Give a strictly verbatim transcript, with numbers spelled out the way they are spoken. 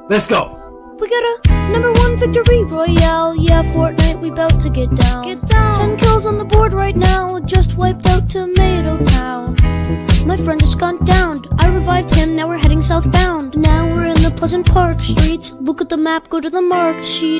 Let's go! We got a number one victory royale. Yeah, Fortnite, we bout to get down. Get down. Ten kills on the board right now. Just wiped out Tomato Town. My friend has gone down. I revived him, now we're heading southbound. Now we're in the Pleasant Park streets. Look at the map, go to the marked sheet.